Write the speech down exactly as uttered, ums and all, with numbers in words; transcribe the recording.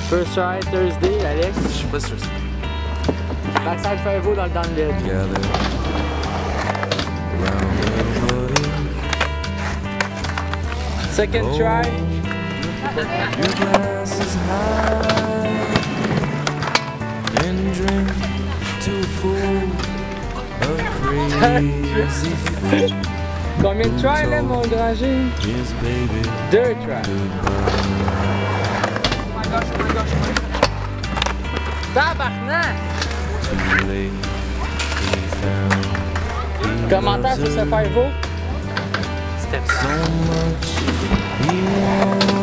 First try, Thursday, Alex. Je suis pas sûr. Backside five-oh dans le down ledge. Second try. Your glass is high and drink to a fool, a crazy fool. Combien de try là, mon grand G? Yes, baby. Deux try. Tabarnak! Commentaire sur ce five-oh? So much he wants.